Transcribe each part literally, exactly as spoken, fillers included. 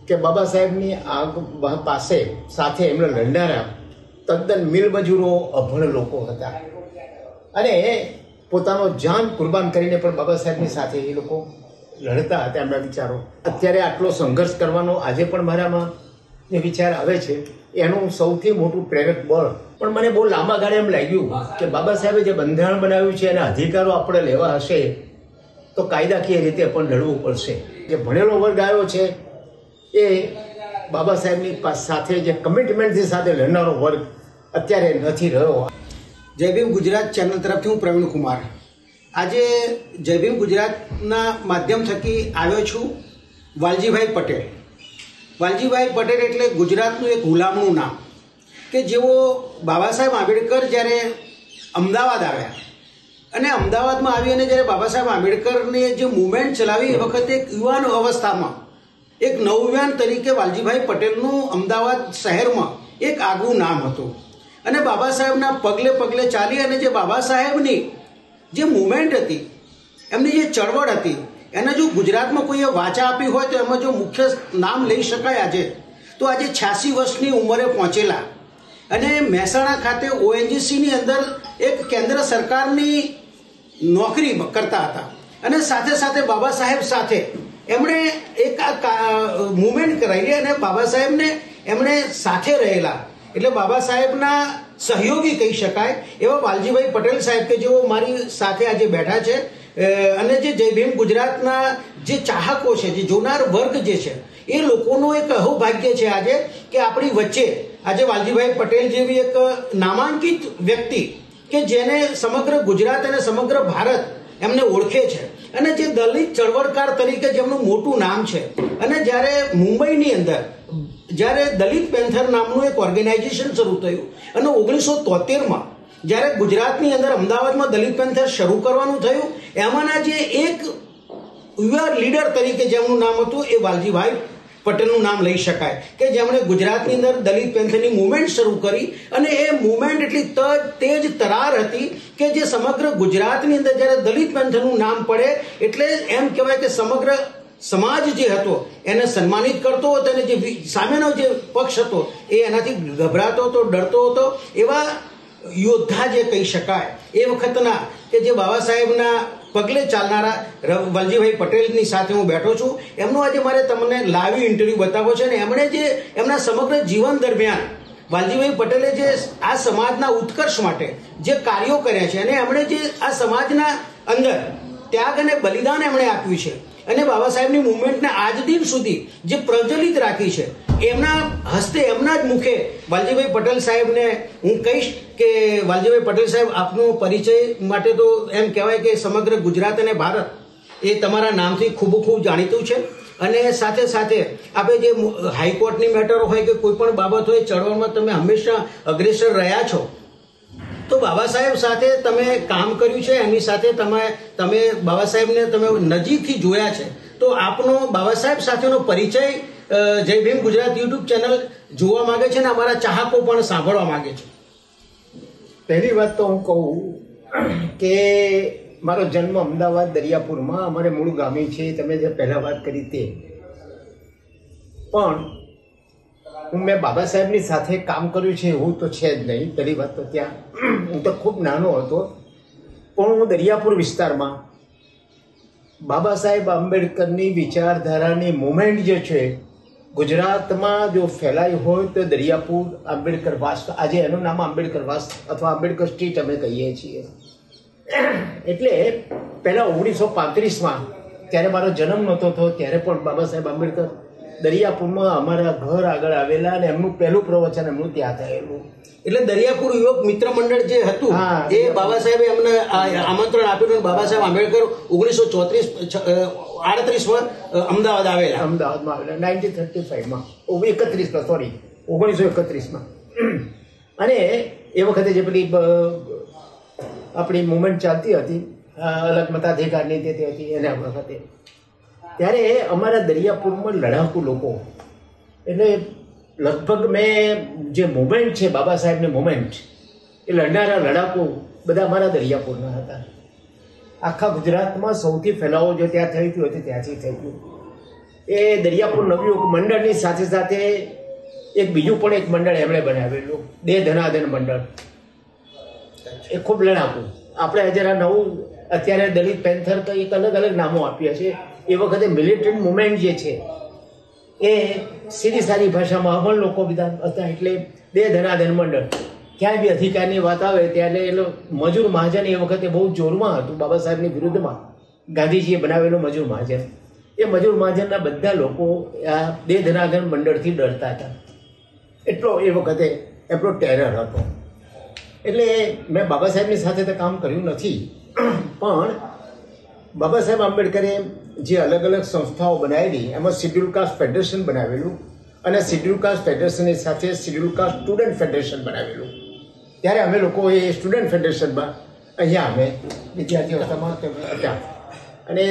કે બાબા સાહેબની આગ પાસે સાથે એમને લડનારા તદ્દન મિલમજૂરો અભણ લોકો હતા અને પોતાનો જાન કુરબાન કરીને પણ બાબા સાહેબની સાથે એ લોકો લડતા હતા એમના વિચારો. અત્યારે આટલો સંઘર્ષ કરવાનો આજે પણ મારામાં જે વિચાર આવે છે એનું સૌથી મોટું પ્રેરક બળ પણ મને બહુ લાંબા ગાળે એમ લાગ્યું કે બાબા સાહેબે જે બંધારણ બનાવ્યું છે એના અધિકારો આપણે લેવા હશે તો કાયદાકીય રીતે પણ લડવું પડશે. જે ભણેલો વર્ગ આવ્યો છે એ બાબા સાહેબની સાથે જે કમિટમેન્ટની સાથે લડનારો વર્ગ અત્યારે નથી રહ્યો. જય ભીમ ગુજરાત ચેનલ તરફથી હું પ્રવીણ કુમાર આજે જય ભીમ ગુજરાતના માધ્યમ થકી આવ્યો છું વાલજીભાઈ પટેલ. વાલજીભાઈ પટેલ એટલે ગુજરાતનું એક ગુલામનું નામ કે જેઓ બાબા સાહેબ આંબેડકર જ્યારે અમદાવાદ આવ્યા અને અમદાવાદમાં આવી અને જ્યારે બાબા સાહેબ આંબેડકરની જે મુવમેન્ટ ચલાવી એ વખતે એક યુવાન અવસ્થામાં એક નવયુવાન તરીકે વાલજીભાઈ પટેલનું અમદાવાદ શહેરમાં એક આગવું નામ હતું અને બાબા સાહેબના પગલે પગલે ચાલી અને જે બાબા સાહેબની જે મુવમેન્ટ હતી એમની જે ચળવળ હતી એને જો ગુજરાતમાં કોઈએ વાચા આપી હોય તો એમાં જો મુખ્ય નામ લઈ શકાય આજે તો આજે છ્યાસી વર્ષની ઉંમરે પહોંચેલા અને મહેસાણા ખાતે ઓએનજીસીની અંદર એક કેન્દ્ર સરકારની નોકરી કરતા હતા અને સાથે સાથે બાબા સાહેબ સાથે એમણે એક મુવમેન્ટ કરાવી અને બાબા સાહેબને એમણે સાથે રહેલા એટલે બાબા સાહેબના સહયોગી કહી શકાય એવા વાલજીભાઈ પટેલ સાહેબ કે જેઓ મારી સાથે આજે બેઠા છે અને જે જય ભીમ ગુજરાતના જે ચાહકો છે જે જોનાર વર્ગ જે છે એ લોકોનો એક અહોભાગ્ય છે આજે કે આપણી વચ્ચે આજે વાલજીભાઈ પટેલ જેવી એક નામાંકિત વ્યક્તિ કે જેને સમગ્ર ગુજરાત અને સમગ્ર ભારત એમને ઓળખે છે અને જે દલિત ચળવળકાર તરીકે જેમનું મોટું નામ છે અને જ્યારે મુંબઈની અંદર જ્યારે દલિત પેન્થર નામનું એક ઓર્ગેનાઇઝેશન શરૂ થયું અને ઓગણીસો તોતેરમાં જ્યારે ગુજરાતની અંદર અમદાવાદમાં દલિત પેન્થર શરૂ કરવાનું થયું એમાંના જે એક યુવા લીડર તરીકે જેમનું નામ હતું એ વાલજીભાઈ પટેલનું નામ લઈ શકાય કે જેમણે ગુજરાતની અંદર દલિત પેન્થરની મુવમેન્ટ શરૂ કરી અને એ મુવમેન્ટ એટલી તેજ તરાર હતી કે જે સમગ્ર ગુજરાતની અંદર જ્યારે દલિત પેન્થરનું નામ પડે એટલે એમ કહેવાય કે સમગ્ર સમાજ જે હતો એને સન્માનિત કરતો હતો અને જે સામેનો જે પક્ષ હતો એ એનાથી ગભરાતો હતો ડરતો હતો. એવા યોદ્ધા જે કહી શકાય એ વખતના કે જે બાબા સાહેબના પગલે ચાલનારા વાલજીભાઈ પટેલની સાથે હું બેઠો છું. એમનો આજે મારે તમને લાઈવ ઇન્ટરવ્યુ બતાવવો છે અને એમણે જે એમના સમગ્ર જીવન દરમિયાન વાલજીભાઈ પટેલે જે આ સમાજના ઉત્કર્ષ માટે જે કાર્યો કર્યા છે અને એમણે જે આ સમાજના અંદર ત્યાગ અને બલિદાન એમણે આપ્યું છે અને બાબા સાહેબની મુવમેન્ટને આજ દિન સુધી જે પ્રજ્વલિત રાખી છે એમના હસ્તે એમના જ મુખે વાલજીભાઈ પટેલ સાહેબને હું કહીશ કે વાલજીભાઈ પટેલ સાહેબ આપનો પરિચય માટે તો એમ કહેવાય કે સમગ્ર ગુજરાત અને ભારત એ તમારા નામથી ખૂબ ખૂબ જાણીતું છે અને સાથે સાથે આપણે જે હાઈકોર્ટની મેટરો હોય કે કોઈ પણ બાબત હોય ચળવળમાં તમે હંમેશા અગ્રેસર રહ્યા છો તો બાબા સાહેબ સાથે તમે કામ કર્યું છે એમની સાથે તમે તમે બાબા સાહેબને તમે નજીકથી જોયા છે તો આપનો બાબા સાહેબ સાથેનો પરિચય જય ભીમ ગુજરાત યુટ્યુબ ચેનલ જોવા માંગે છે અને અમારા ચાહકો પણ સાંભળવા માંગે છે. પહેલી વાત તો હું કહું કે મારો જન્મ અમદાવાદ દરિયાપુરમાં અમારે મૂળ ગામી છે તમે જે પહેલાં વાત કરી તે પણ હું મેં બાબા સાહેબની સાથે કામ કર્યું છે એવું તો છે જ નહીં. પહેલી વાત તો ત્યાં હું તો ખૂબ નાનો હતો પણ હું દરિયાપુર વિસ્તારમાં બાબા સાહેબ આંબેડકરની વિચારધારાની મુવમેન્ટ જે છે ગુજરાતમાં જો ફેલાઈ હોય તો દરિયાપુર આંબેડકર વાસ આજે એનું નામ આંબેડકર વાસ અથવા આંબેડકર સ્ટ્રીટ અમે કહીએ છીએ. એટલે પહેલાં ઓગણીસો પાંત્રીસમાં ત્યારે મારો જન્મ નહોતો થયો ત્યારે પણ બાબા સાહેબ આંબેડકર દરિયાપુરમાં અમારા ઘર આગળ આવેલા અને એમનું પહેલું પ્રવચન એમનું ત્યાં થયેલું. એટલે દરિયાપુર યુવક મિત્ર મંડળ જે હતું એ બાબા સાહેબે એમને આમંત્રણ આપ્યું બાબા સાહેબ આંબેડકર ઓગણીસો ચોત્રીસ આડત્રીસમાં અમદાવાદ આવેલા અમદાવાદમાં આવેલા નાઇન્ટીન થર્ટી ફાઈવમાં એકત્રીસમાં સોરી ઓગણીસો એકત્રીસમાં અને એ વખતે જે પેલી આપણી મુવમેન્ટ ચાલતી હતી અલગ મતાધિકારની તે હતી એના વખતે ત્યારે અમારા દરિયાપુરમાં લડાકુ લોકો એટલે લગભગ મેં જે મુવમેન્ટ છે બાબા સાહેબની મુવમેન્ટ એ લડનારા લડાકુ બધા અમારા દરિયાપુરના હતા. આખા ગુજરાતમાં સૌથી ફેલાવો જો ત્યાં થઈ ગયો હતો ત્યાંથી થઈ ગયું. એ દરિયાપુર નવયુગ મંડળની સાથે સાથે એક બીજું પણ એક મંડળ એમણે બનાવેલું, દે ધનાધન મંડળ. એ ખૂબ લડાકું. આપણે જરા નવું અત્યારે દલિત પેન્થર તો એક અલગ અલગ નામો આપ્યા છે. એ વખતે મિલિટન્ટ મુવમેન્ટ જે છે એ સીધી સારી ભાષામાં અભણ લોકો બધા હતા. એટલે દે ધનાધન મંડળ, ક્યાંય બી અધિકારની વાત આવે ત્યારે એ મજૂર મહાજન એ વખતે બહુ જોરમાં હતું બાબા સાહેબની વિરુદ્ધમાં. ગાંધીજીએ બનાવેલું મજૂર મહાજન, એ મજૂર મહાજનના બધા લોકો આ દે ધનાધન મંડળથી ડરતા હતા. એટલો એ વખતે એટલો ટેરર હતો. એટલે મેં બાબા સાહેબની સાથે તો કામ કર્યું નથી, પણ બાબા સાહેબ આંબેડકરે જે અલગ અલગ સંસ્થાઓ બનાવેલી એમાં શિડ્યુલ કાસ્ટ ફેડરેશન બનાવેલું, અને શિડ્યુલ કાસ્ટ ફેડરેશનની સાથે શિડ્યુલ કાસ્ટ સ્ટુડન્ટ ફેડરેશન બનાવેલું. ત્યારે અમે લોકો એ સ્ટુડન્ટ ફેડરેશનમાં અહીંયા અમે વિદ્યાર્થીઓ હતા. અને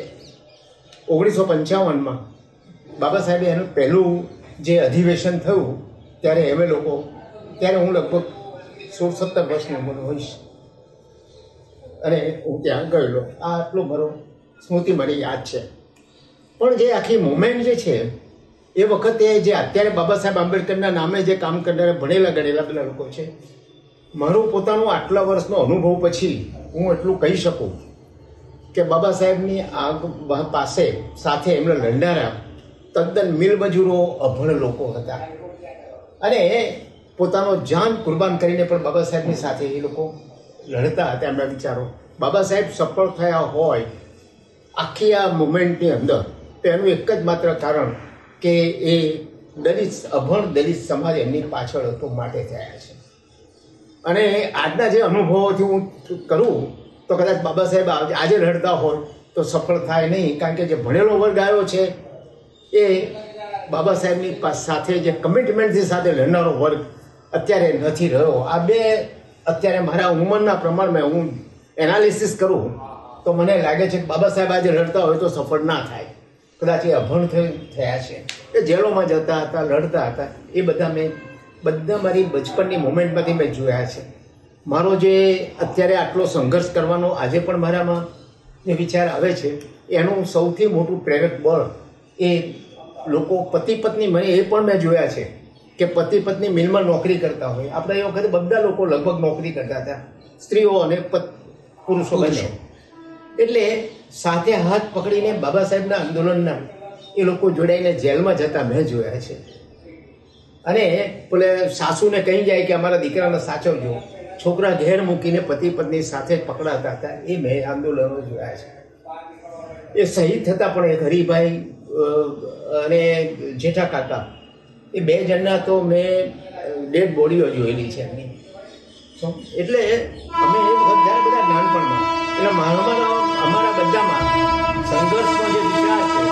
ઓગણીસો પંચાવનમાં બાબા સાહેબે એનું પહેલું જે અધિવેશન થયું ત્યારે અમે લોકો, ત્યારે હું લગભગ સોળ સત્તર વર્ષની ઉંમર હોઈશ, અને હું ત્યાં ગયેલો. આ આટલું મારો સ્મૃતિ મને યાદ છે. પણ જે આખી મુવમેન્ટ જે છે એ વખતે જે અત્યારે બાબા સાહેબ આંબેડકરના નામે જે કામ કરનારા ભણેલા ગણેલા પેલા લોકો છે, મારું પોતાનું આટલા વર્ષનો અનુભવ પછી હું એટલું કહી શકું કે બાબા સાહેબની આગ પાસે સાથે એમને લડનારા તદ્દન મિલમજૂરો અભણ લોકો હતા. અને પોતાનો જાન કુરબાન કરીને પણ બાબા સાહેબની સાથે એ લોકો લડતા હતા. એમના વિચારો, બાબા સાહેબ સફળ થયા હોય આખી આ મુવમેન્ટની અંદર તો એનું એક જ માત્ર કારણ કે એ દલિત અભણ દલિત સમાજ એમની પાછળ હતો માટે થયા છે. અને આજના જે અનુભવોથી હું કરું તો કદાચ બાબા સાહેબ આજે લડતા હોય તો સફળ થાય નહીં, કારણ કે જે ભણેલો વર્ગ આવ્યો છે એ બાબા સાહેબની સાથે જે કમિટમેન્ટની સાથે લડનારો વર્ગ અત્યારે નથી રહ્યો. આ બે અત્યારે મારા ઉંમરના પ્રમાણમાં હું એનાલિસિસ કરું તો મને લાગે છે કે બાબા સાહેબ આજે લડતા હોય તો સફળ ના થાય. કદાચ એ અભણ થયા છે, એ જેલોમાં જતા હતા, લડતા હતા. એ બધા મેં બધા મારી બચપનની મોમેન્ટમાંથી મેં જોયા છે. મારો જે અત્યારે આટલો સંઘર્ષ કરવાનો આજે પણ મારામાં જે વિચાર આવે છે એનું સૌથી મોટું પ્રેરક બળ એ લોકો પતિ પત્ની, મને એ પણ મેં જોયા છે કે પતિ પત્ની મિલમાં નોકરી કરતા હોય. આપણે એ વખતે બધા લોકો લગભગ નોકરી કરતા હતા, સ્ત્રીઓ અને પુરુષો બંને. એટલે સાથે હાથ પકડીને બાબા સાહેબના આંદોલનના એ લોકો જોડાઈને જેલમાં જતા મેં જોયા છે. અને પેલે સાસુને કહી જાય કે અમારા દીકરાને સાચવજો, છોકરા ઘેર મૂકીને પતિ પત્ની સાથે પકડાતા હતા. એ મેં આંદોલનો જોયા છે. એ શહીદ થતા પણ એક હરિભાઈ અને જેઠા કાકા, એ બે જણના તો મેં ડેડ બોડીઓ જોયેલી છે એમની. એટલે અમે એ વખત જ્યારે બધા નાનપણમાં, એટલે અમારા અમારા બધામાં સંઘર્ષનો જે વિચાર છે,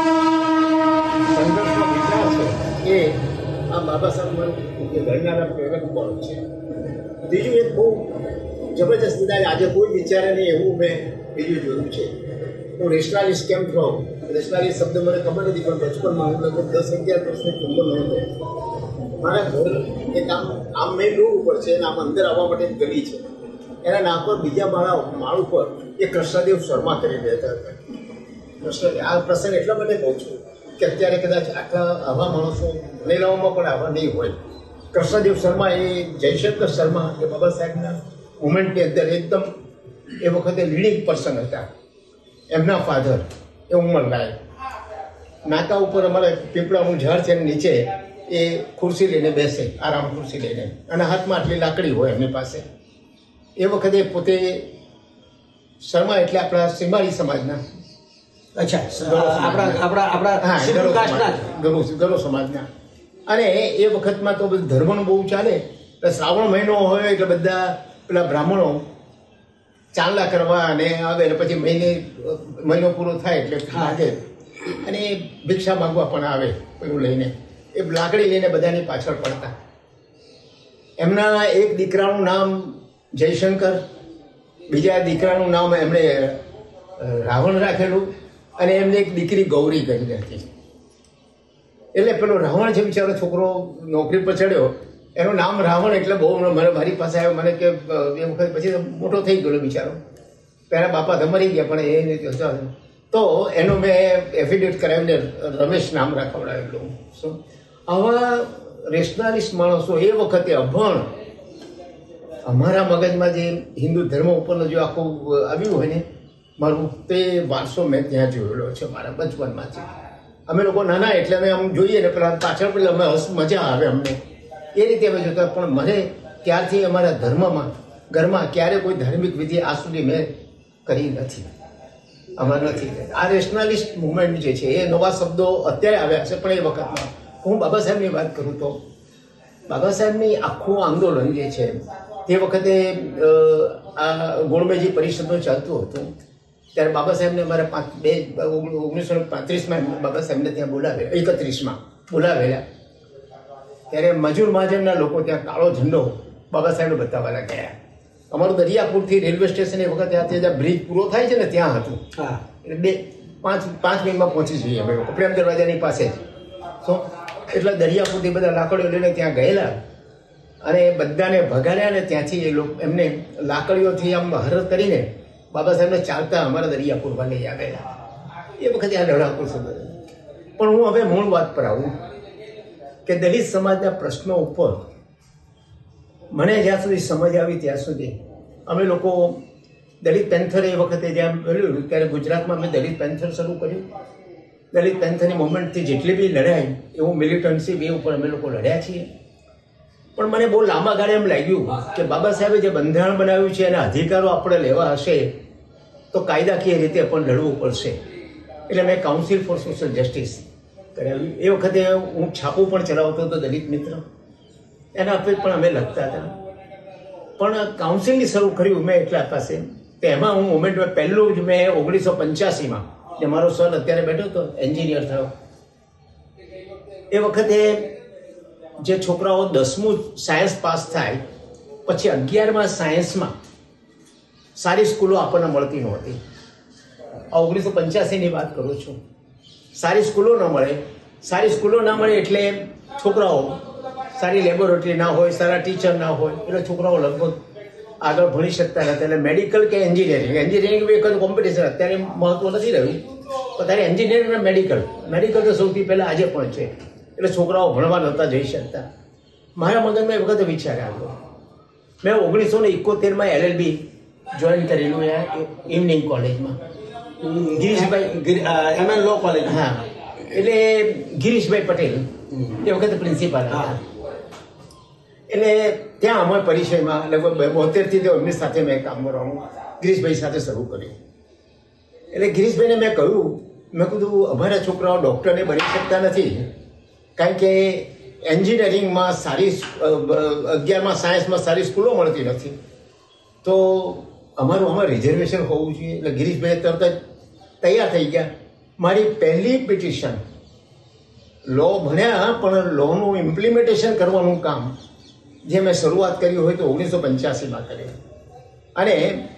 સંઘર્ષનો વિચાર છે એ આ બાબા સાહેબ જે લડનારા પ્રેરક બળ છે. બીજું એક બહુ જબરજસ્ત વિચાર આજે કોઈ વિચારે નહીં એવું મેં બીજું જોયું છે. હું નેશનાલિસ્ટ કેમ થયો, નેશનાલિસ્ટ શબ્દ મને ખબર નથી, પણ બચપનમાં હું લગભગ દસ અગિયાર વર્ષની ઉંમરનો હતો. મારા ઘર એક આમ આમ મેઇન રોડ ઉપર છે અને આમ અંદર આવવા માટે એક ગલી છે. એના નામ પર બીજા માળા માળ ઉપર એ કૃષ્ણદેવ શર્મા કરી રહેતા હતા. કૃષ્ણ આ પ્રસંગ એટલા માટે કહું છું કે અત્યારે કદાચ આટલા આવા માણસો ભણેલાઓમાં પણ આવા નહીં હોય. કૃષ્ણદેવ શર્મા એ જયશંકર શર્મા એ બાબા સાહેબના મુવમેન્ટની અંદર એકદમ એ વખતે લીડિંગ પર્સન હતા. એમના ફાધર એ ઉંમરલાયક નાકા ઉપર અમારે પીપળાનું ઝાડ છે નીચે એ ખુરશી લઈને બેસે, આરામ ખુરશી લઈને, અને હાથમાં આટલી લાકડી હોય એમની પાસે. એ વખતે પોતે શર્મા એટલે આપણા સિમાળી સમાજના, અચ્છા, આપણા આપણા આપણા હા ગરુ ગરુ સમાજના. અને એ વખતમાં તો બધું ધર્મનું બહુ ચાલે. એટલે શ્રાવણ મહિનો હોય એટલે બધા પેલા બ્રાહ્મણો ચાંદલા કરવા અને આવે, અને પછી મહિને મહિનો પૂરો થાય એટલે લાગે, અને એ ભિક્ષા માંગવા પણ આવે પેલું લઈને. એ લાકડી લઈને બધાની પાછળ પડતા. એમના એક દીકરાનું નામ જયશંકર, બીજા દીકરાનું નામ એમણે રાવણ રાખેલું, અને એમને એક દીકરી ગૌરી કરી હતી. એટલે પેલો રાવણ છે બિચારો છોકરો નોકરી પર ચડ્યો, એનું નામ રાવણ એટલે બહુ મને મારી પાસે આવ્યો. મને કે એ વખત પછી મોટો થઈ ગયો બિચારો. પહેલાં બાપા તો મરી ગયા, પણ એ તો એનું મેં એફિડેવિટ કરાવીને રમેશ નામ રખાવડાવેલું. શું આવા રેશનાલિસ્ટ માણસો એ વખતે અભણ, અમારા મગજમાં જે હિન્દુ ધર્મ ઉપરનું જો આખું આવ્યું હોય ને મારું, તે વારસો મેં ત્યાં જોયેલો છે મારા બચપનમાંથી. અમે લોકો નાના એટલે અમે આમ જોઈએ ને પેલા પાછળ પેલા અમે હસ મજા આવે અમને, એ રીતે અમે જોતા. પણ મને ત્યારથી અમારા ધર્મમાં ઘરમાં ક્યારે કોઈ ધાર્મિક વિધિ આ સુધી મેં કરી નથી, આમાં નથી. આ રેશનાલિસ્ટ મુવમેન્ટ જે છે એ નવા શબ્દો અત્યારે આવ્યા છે, પણ એ વખતમાં હું બાબા સાહેબની વાત કરું તો બાબા સાહેબની આખું આંદોલન જે છે તે વખતે આ ગોળમેજી પરિષદનું ચાલતું હતું. ત્યારે બાબા સાહેબને અમારા પાંચ બે ઓગણીસો પાંત્રીસમાં બાબા સાહેબને ત્યાં બોલાવે, એકત્રીસમાં બોલાવેલા. ત્યારે મજૂર મહાજનના લોકો ત્યાં કાળો ઝંડો બાબા સાહેબને બતાવવા ગયા. અમારું દરિયાપુરથી રેલવે સ્ટેશન એ વખતે ત્યાં બ્રિજ પૂરો થાય છે ને ત્યાં હતું. હા, એટલે બે પાંચ પાંચ મિનિટમાં પહોંચી જઈએ અમે લોકો પ્રેમ દરવાજાની પાસે જ. શું એટલે દરિયાપુરથી બધા લાકડીઓ લઈને ત્યાં ગયેલા અને બધાને ભગાડ્યા ને ત્યાંથી એ લોકો એમને લાકડીઓથી આમ હરત કરીને બાબા સાહેબને ચાલતા અમારા દરિયાપુરમાં લઈ આવેલા. એ વખતે આ લડાકુ સંબંધ. પણ હું હવે મૂળ વાત પર આવું કે દલિત સમાજના પ્રશ્નો ઉપર મને જ્યાં સુધી સમજ આવી ત્યાં સુધી અમે લોકો દલિત પેન્થર એ વખતે જ્યાં બોલ્યું ત્યારે ગુજરાતમાં મેં દલિત પેન્થર શરૂ કર્યું. દલિત પેન્થરની મુવમેન્ટથી જેટલી બી લડાઈ એવું મિલિટન્સી બે ઉપર અમે લોકો લડ્યા છીએ. પણ મને બહુ લાંબા ગાળે એમ લાગ્યું કે બાબા સાહેબે જે બંધારણ બનાવ્યું છે એના અધિકારો આપણે લેવા હશે તો કાયદાકીય રીતે પણ લડવું પડશે. એટલે મેં કાઉન્સિલ ફોર સોશિયલ જસ્ટિસ કરાવ્યું. એ વખતે હું છાપું પણ ચલાવતો હતો દલિત મિત્ર, એના આપે પણ અમે લખતા હતા. પણ કાઉન્સિલની શરૂ કર્યું મેં એટલા પાસે, તેમાં હું મુવમેન્ટમાં પહેલું જ મેં ઓગણીસો પંચ્યાસીમાં જે મારો સર અત્યારે બેઠો હતો એન્જિનિયર થયો એ વખતે જે છોકરાઓ દસમું સાયન્સ પાસ થાય પછી અગિયારમાં સાયન્સમાં સારી સ્કૂલો આપણને મળતી નહોતી. આ ઓગણીસો પંચ્યાસીની વાત કરું છું. સારી સ્કૂલો ન મળે, સારી સ્કૂલો ના મળે એટલે છોકરાઓ સારી લેબોરેટરી ના હોય, સારા ટીચર ના હોય, એટલે છોકરાઓ લગભગ આગળ ભણી શકતા નથી. એટલે મેડિકલ કે એન્જિનિયરિંગ, એન્જિનિયરિંગ એક જ કોમ્પિટિશન અત્યારે મહત્વ નથી રહ્યું, પણ ત્યારે એન્જિનિયરિંગ અને મેડિકલ મેડિકલ તો સૌથી પહેલાં આજે પણ છે. એટલે છોકરાઓ ભણવા નહોતા જઈ શકતા. મારા મગજમાં એ વખતે વિચાર આવ્યો, મેં ઓગણીસો ને ઇકોતેરમાં એલએલબી જોઈન કરેલું ઇવનિંગ કોલેજમાં, ગિરીશભાઈ એમ એન લો કોલેજ. હા, એટલે ગિરીશભાઈ પટેલ એ વખતે પ્રિન્સિપાલ હતા. એટલે ત્યાં અમારા પરિચયમાં લગભગ બોતેરથી તો એમની સાથે મેં કામ કરવાનું ગિરીશભાઈ સાથે શરૂ કર્યું. એટલે ગિરીશભાઈને મેં કહ્યું, મેં કીધું અમારા છોકરાઓ ડૉક્ટરને બની શકતા નથી કારણ કે એન્જિનિયરિંગમાં સારી અગિયારમાં સાયન્સમાં સારી સ્કૂલો મળતી નથી, તો અમારું આમાં રિઝર્વેશન હોવું જોઈએ. એટલે ગિરીશભાઈ તરત જ તૈયાર થઈ ગયા. મારી પહેલી પિટિશન લો ભણ્યા પણ લોનું ઇમ્પ્લિમેન્ટેશન કરવાનું કામ જે મેં શરૂઆત કરી હોય તો ઓગણીસો પંચ્યાસીમાં કર્યું અને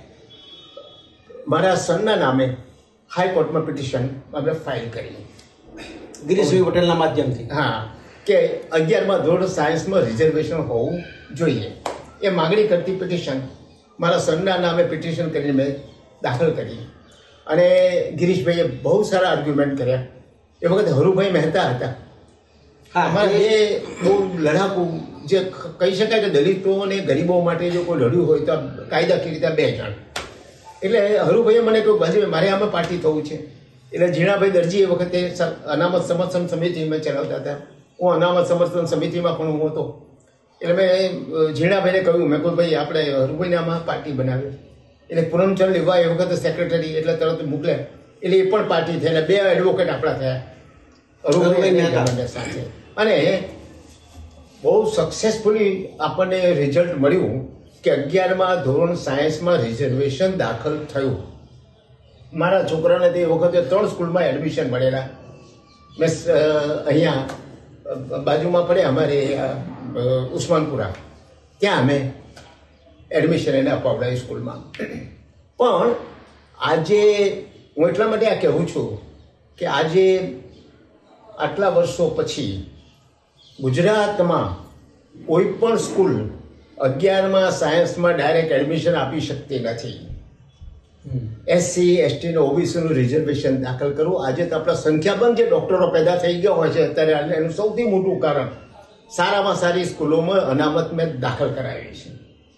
મારા સનના નામે હાઈકોર્ટમાં પિટિશન આપણે ફાઇલ કરી ગિરીશભાઈ પટેલના માધ્યમથી. હા, કે અગિયારમાં ધોરણ સાયન્સમાં રિઝર્વેશન હોવું જોઈએ એ માગણી કરતી પિટિશન મારા સનના નામે પિટિશન કરીને મેં દાખલ કરી અને ગિરીશભાઈએ બહુ સારા આર્ગ્યુમેન્ટ કર્યા. એ વખતે હરુભાઈ મહેતા હતા. અમારે એ બહુ લડાકુ જે કહી શકાય કે દલિતો અને ગરીબો માટે જો કોઈ લડ્યું હોય તો કાયદાકીય રીતે બે જણ. એટલે હરુભાઈએ મને કહ્યું બાજુ મારે આમાં પાર્ટી થવું છે. એટલે ઝીણાભાઈ દરજી એ વખતે અનામત સમર્થન સમિતિ મેં ચલાવતા હતા. હું અનામત સમર્થન સમિતિમાં પણ હું હતો. એટલે મેં ઝીણાભાઈને કહ્યું, મેં કહ્યું ભાઈ આપણે હરુભાઈને આમાં પાર્ટી બનાવી. એટલે પૂનમચંદ લેવા એ વખતે સેક્રેટરી એટલે તરત મોકલ્યા. એટલે એ પણ પાર્ટી થઈ અને બે એડવોકેટ આપણા થયા હરુભાઈ સાથે. અને બહુ સક્સેસફુલી આપણને રિઝલ્ટ મળ્યું કે અગિયારમાં ધોરણ સાયન્સમાં રિઝર્વેશન દાખલ થયું. મારા છોકરાને તે વખતે ત્રણ સ્કૂલમાં એડમિશન મળેલા. મેં અહીંયા બાજુમાં પડે અમારે ઉસ્માનપુરા, ત્યાં અમે એડમિશન એને અપાવડાવી સ્કૂલમાં. પણ આજે હું એટલા માટે આ કહેવું છું કે આજે આટલા વર્ષો પછી ગુજરાતમાં કોઈ પણ સ્કૂલ અગિયારમાં સાયન્સમાં ડાયરેક્ટ એડમિશન આપી શકતી નથી. એસસી એસટી ને ઓબીસી નું રિઝર્વેશન દાખલ કરવું. આજે તો આપણા સંખ્યાબંધ જે ડોક્ટરો પેદા થઈ ગયા હોય છે અત્યારે, એનું સૌથી મોટું કારણ સારામાં સારી સ્કૂલોમાં અનામત મેં દાખલ કરાવી છે.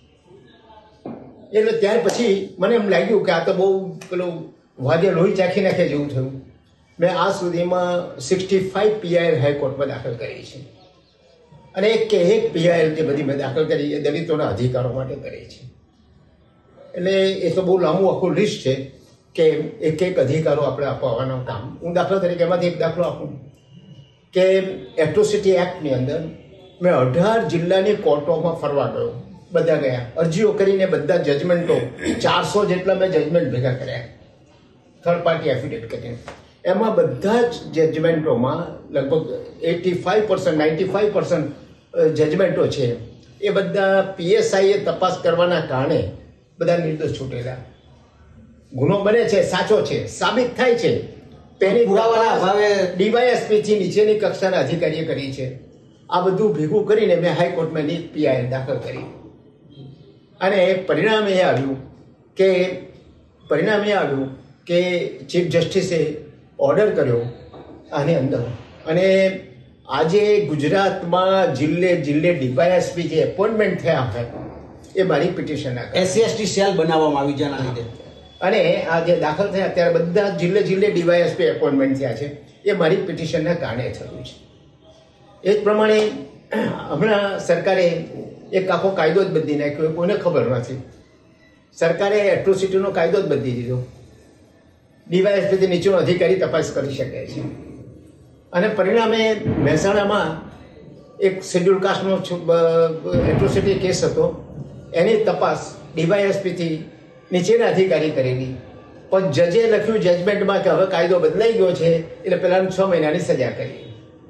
એટલે ત્યાર પછી મને એમ લાગ્યું કે આ તો બહુ પેલું વાદે લોહી ચાખી નાખે જેવું થયું. મેં આ સુધીમાં સિક્સટી ફાઈવ પીઆઈએલ હાઈકોર્ટમાં દાખલ કરી છે અને એક કે એક પીઆઈએલ જે બધી મેં દાખલ કરી એ દલિતોના અધિકારો માટે કરી છે. એટલે એ તો બહુ લાંબુ આખું લિસ્ટ છે કે એક એક અધિકારો આપણે અપાવવાનું કામ. હું દાખલા તરીકે એમાંથી એક દાખલો આપું કે એટ્રોસિટી એક્ટની અંદર મેં અઢાર જિલ્લાની કોર્ટોમાં ફરવા ગયો. બધા ગયા, અરજીઓ કરીને બધા જજમેન્ટો ચારસો જેટલા મેં જજમેન્ટ ભેગા કર્યા થર્ડ પાર્ટી એફિડેવિટ કરીને. એમાં બધા જ જજમેન્ટોમાં લગભગ eighty five percent ninety five percent જજમેન્ટો છે એ બધા પીએસઆઈએ તપાસ કરવાના કારણે બધા નિર્દોષ છૂટેલા. ગુનો બને છે, સાચો છે, સાબિત થાય છે, તેની પુરાવાના અભાવે ડીવાયએસપી થી નીચેની કક્ષાના અધિકારીએ કરી છે. આ બધું ભેગું કરીને મેં હાઈકોર્ટમાં નીટ પીઆઈ દાખલ કરી અને પરિણામ એ આવ્યું કે પરિણામ એ આવ્યું કે ચીફ જસ્ટિસે ઓર્ડર કર્યો આની અંદર. અને આજે ગુજરાતમાં જિલ્લે જિલ્લે ડીવાયએસપી જે એપોઇન્ટમેન્ટ થયા હોય એ મારી પિટિશન એસસી એસટી સેલ બનાવવામાં આવી જેના લીધે અને આ જે દાખલ થયા અત્યારે બધા જિલ્લે જિલ્લે ડીવાયએસપી એપોઇન્ટમેન્ટ થયા છે એ મારી પિટિશનના કારણે થયું છે. એ જ પ્રમાણે હમણાં સરકારે એક આખો કાયદો જ બદલી નાખ્યો, એ કોઈને ખબર નથી. સરકારે એટ્રોસિટીનો કાયદો જ બદલી દીધો. ડીવાયએસપીથી નીચેનો અધિકારી તપાસ કરી શકે છે અને પરિણામે મહેસાણામાં એક શેડ્યુલ કાસ્ટનો એટ્રોસિટી કેસ હતો, એની તપાસ ડીવાયએસપીથી નીચેના અધિકારી કરેલી. પણ જજે લખ્યું જજમેન્ટમાં કે હવે કાયદો બદલાઈ ગયો છે એટલે પેલા છ મહિનાની સજા કરી.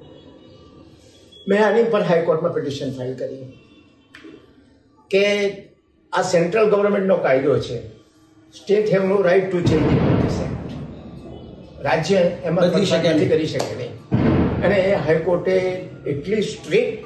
મેં આની પર હાઈકોર્ટમાં પિટિશન ફાઇલ કરી કે આ સેન્ટ્રલ ગવર્મેન્ટનો કાયદો છે, state have no right to change રાજ્ય એમાં નથી કરી શકે નહીં. અને એ હાઈકોર્ટે એટલી સ્ટ્રિક્ટ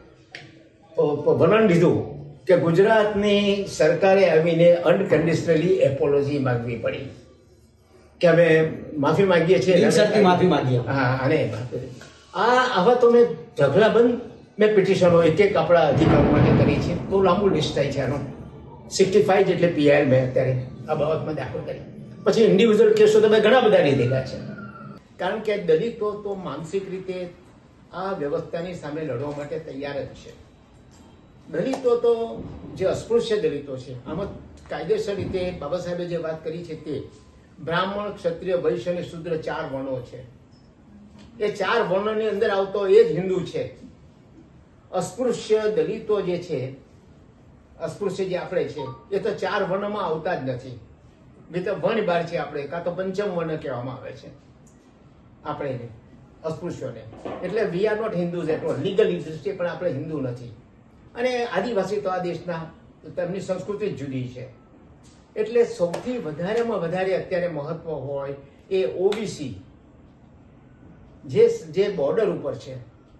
વર્ણન દીધું કે ગુજરાતની સરકારે આવીને અનકન્ડિશનલી એપોલોજી માંગવી પડી કે અમે માફી માંગીએ છીએ, માફી માંગીએ. હા, અને આ આવા તો મેં ઢગલાબંધ મેં પિટિશનો એક એક આપણા અધિકારો માટે કરી છે. બહુ લાંબુ લિસ્ટ થાય છે આનો. સિક્સટી ફાઈવ જેટલે પીઆઈએલ મેં અત્યારે આ બાબતમાં દાખલ કરી. પછી ઇન્ડિવિજ્યુઅલ કેસો તો મેં ઘણા બધા લીધેલા છે. કારણ કે દલિતો તો માનસિક રીતે આ વ્યવસ્થાની સામે લડવા માટે તૈયાર જ છે. દલિતો તો જે અસ્પૃશ્ય દલિતો છે, આમાં કાયદેસર રીતે બાબા સાહેબે જે વાત કરી છે તે બ્રાહ્મણ, ક્ષત્રિય, વૈશ્ય અને શૂદ્ર ચાર વર્ણો છે. એ ચાર વર્ણોની અંદર આવતો એ જ હિન્દુ છે. અસ્પૃશ્ય દલિતો જે છે, અસ્પૃશ્ય જે આપણે છે એ તો ચાર વર્ણમાં આવતા જ નથી. બે તો વર્ણ બાર છે આપણે, કાં તો પંચમ વર્ણ કહેવામાં આવે છે આપણે અસ્પૃશ્યોને. એટલે we are not Hindus at all. Legally દૃષ્ટિએ પણ આપણે હિન્દુ નથી. અને આદિવાસી તો આ દેશના, તેમની સંસ્કૃતિ જ જુદી છે. એટલે સૌથી વધારેમાં વધારે અત્યારે મહત્વ હોય એ ઓબીસી જે જે બોર્ડર ઉપર છે,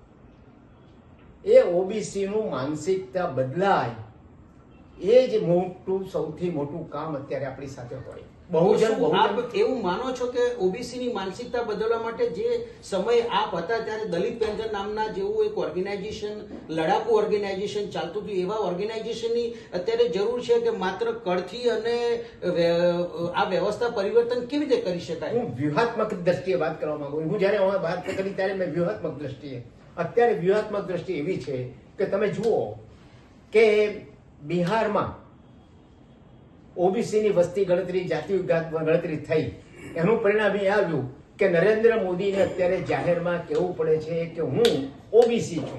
એ ઓબીસી નું માનસિકતા બદલાય એ જ મોટું સૌથી મોટું કામ અત્યારે આપણી સાથે હોય. બહુજન આપ એવું માનો છો કે ઓબીસી ની માનસિકતા બદલવા માટે જે સમય આપ હતા ત્યારે દલિત પેન્શન નામના જેવું એક ઓર્ગેનાઇઝેશન, લડાકુ ઓર્ગેનાઇઝેશન ચાલતું હતું, એવા ઓર્ગેનાઇઝેશનની અત્યારે જરૂર છે કે માત્ર કળથી અને આ વ્યવસ્થા પરિવર્તન કેવી રીતે કરી શકાય? હું વ્યૂહાત્મક દ્રષ્ટિએ વાત કરવા માંગુ છું. હું જયારે વાત કરી ત્યારે મેં વ્યૂહાત્મક દ્રષ્ટિએ, અત્યારે વ્યૂહાત્મક દ્રષ્ટિ એવી છે કે તમે જુઓ કે બિહારમાં ઓબીસીની વસ્તી ગણતરી, જાતિ ગણતરી થઈ, એનું પરિણામ એ આવ્યું કે નરેન્દ્ર મોદીને અત્યારે જાહેરમાં કહેવું પડે છે કે હું ઓબીસી છું.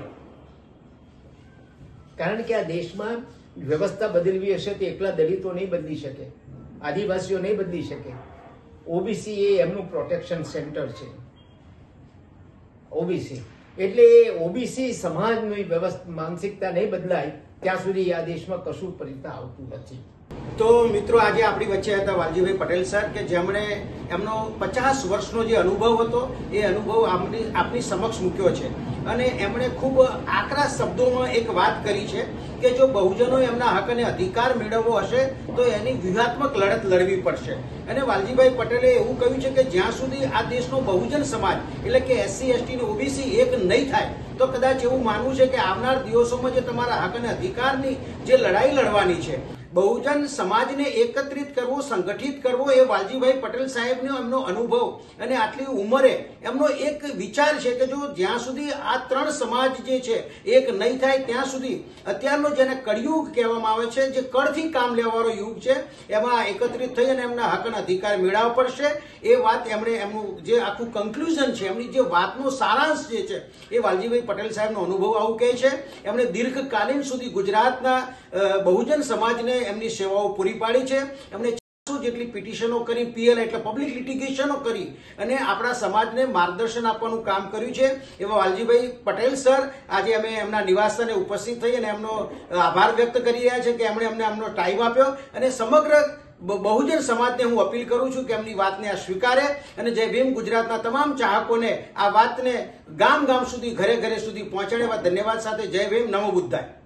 કારણ કે આ દેશમાં વ્યવસ્થા બદલવી હશે તો એકલા દલિતો નહીં બદલી શકે, આદિવાસીઓ નહીં બદલી શકે. ઓબીસી એ એમનું પ્રોટેક્શન સેન્ટર છે ઓબીસી. એટલે ઓબીસી સમાજની વ્યવસ્થા માનસિકતા નહીં બદલાય ત્યાં સુધી આ દેશમાં કશું પરિણામ આવતું નથી. તો મિત્રો, આજે આપણી વચ્ચે હતા વાલજીભાઈ પટેલ સર કે જેમણે એમનો પચાસ વર્ષનો જે અનુભવ હતો એ અનુભવ આપણી આપણી સમક્ષ મૂક્યો છે. અને એમણે ખૂબ આકરા શબ્દોમાં એક વાત કરી છે કે જો બહુજનો એમના હક અને અધિકાર મેળવવો હશે તો એની વ્યૂહાત્મક લડત લડવી પડશે. અને વાલજીભાઈ પટેલે એવું કહ્યું છે કે જ્યાં સુધી આ દેશનો બહુજન સમાજ એટલે કે એસસી એસટી અને ઓબીસી એક નહીં થાય તો કદાચ એવું માનવું છે કે આવનાર દિવસોમાં જે તમારા હક અને અધિકારની જે લડાઈ લડવાની છે, બહુજન સમાજને એકત્રિત કરવો, સંગઠિત કરવો, એ વાલજીભાઈ પટેલ સાહેબનો એમનો અનુભવ અને આટલી ઉંમરે એમનો એક વિચાર છે કે જો જ્યાં સુધી આ ત્રણ સમાજ જે છે એક નહીં થાય ત્યાં સુધી અત્યારનો જેને કળિયુગ કહેવામાં આવે છે, જે કળથી કામ લેવાનો યુગ છે, એમાં એકત્રિત થઈ અને એમના હક અને અધિકાર મેળવવા પડશે. એ વાત એમણે એમનું જે આખું કન્ક્લુઝન છે, એમની જે વાતનો સારાંશ જે છે એ વાલજીભાઈ પટેલ સાહેબનો અનુભવ આવું કહે છે. એમણે દીર્ઘકાલીન સુધી ગુજરાતના બહુજન સમાજને એમની સેવાઓ પૂરી પાડી છે. એમણે ચારસો જેટલી પિટિશનો કરી, પીએલ એટલે પબ્લિક લિટિગેશનો કરી અને આપણા સમાજને માર્ગદર્શન આપવાનું કામ કર્યું છે. એવા વાલજીભાઈ પટેલ સર આજે અમે એમના નિવાસસ્થાને ઉપસ્થિત થઈ અને એમનો આભાર વ્યક્ત કરી રહ્યા છે કે એમણે અમને એમનો ટાઈમ આપ્યો અને સમગ્ર બહુજન સમાજને હું અપીલ કરું છું કે એમની વાતને આ સ્વીકારે અને જય ભીમ ગુજરાતના તમામ ચાહકોને આ વાતને ગામ ગામ સુધી, ઘરે ઘરે સુધી પહોંચાડે. એવા ધન્યવાદ સાથે જય ભીમ, નમો બુદ્ધાય.